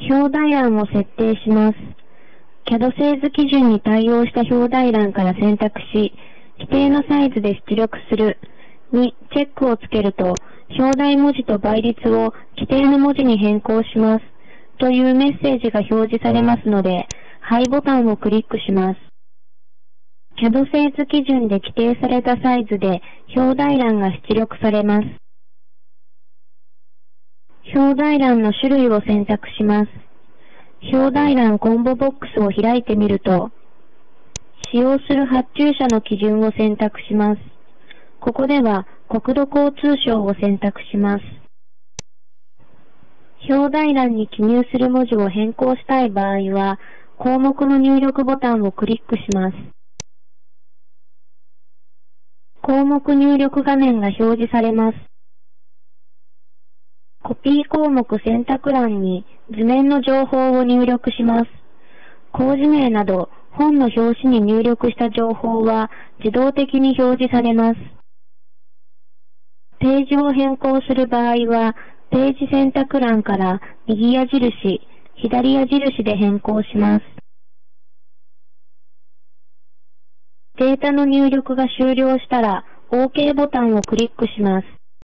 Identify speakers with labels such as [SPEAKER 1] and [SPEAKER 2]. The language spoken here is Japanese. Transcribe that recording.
[SPEAKER 1] 表題欄を設定します。CAD 製図基準に対応した表題欄から選択し、規定のサイズで出力するにチェックをつけると、表題文字と倍率を規定の文字に変更しますというメッセージが表示されますので、はいボタンをクリックします。CAD 製図基準で規定されたサイズで表題欄が出力されます。表題欄の種類を選択します。表題欄コンボボックスを開いてみると、使用する発注者の基準を選択します。ここでは国土交通省を選択します。表題欄に記入する文字を変更したい場合は、項目の入力ボタンをクリックします。項目入力画面が表示されます。コピー項目選択欄に図面の情報を入力します。工事名など本の表紙に入力した情報は自動的に表示されます。ページを変更する場合は、ページ選択欄から右矢印、左矢印で変更します。データの入力が終了したら OK ボタンをクリックします。